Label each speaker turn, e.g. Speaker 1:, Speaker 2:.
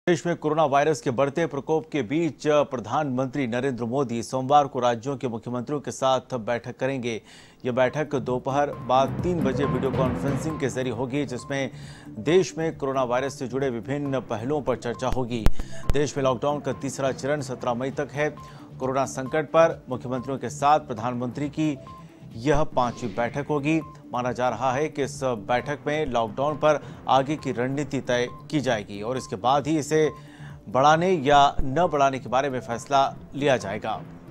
Speaker 1: देश में corona virus के बढ़ते प्रकोप के बीच प्रधानमंत्री नरेंद्र मोदी सोमवार को राज्यों के मुख्यमंत्रियों के साथ बैठक करेंगे। यह बैठक दोपहर बाद 3 बजे वीडियो कॉन्फ्रेंसिंग के जरिए होगी, जिसमें देश में कोरोना वायरस से जुड़े विभिन्न पहलुओं पर चर्चा होगी। देश में लॉकडाउन का तीसरा चरण 17 मई तक है। कोरोना संकट पर मुख्यमंत्रियों के साथ प्रधानमंत्री की यह 5वीं बैठक होगी। माना जा रहा है कि इस बैठक में लॉकडाउन पर आगे की रणनीति तय की जाएगी और इसके बाद ही इसे बढ़ाने या न बढ़ाने के बारे में फैसला लिया जाएगा।